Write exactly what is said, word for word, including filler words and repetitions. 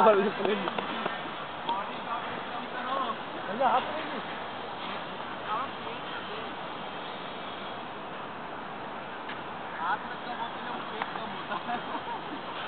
हाथ में कम होती है, वो पेट कम होता है।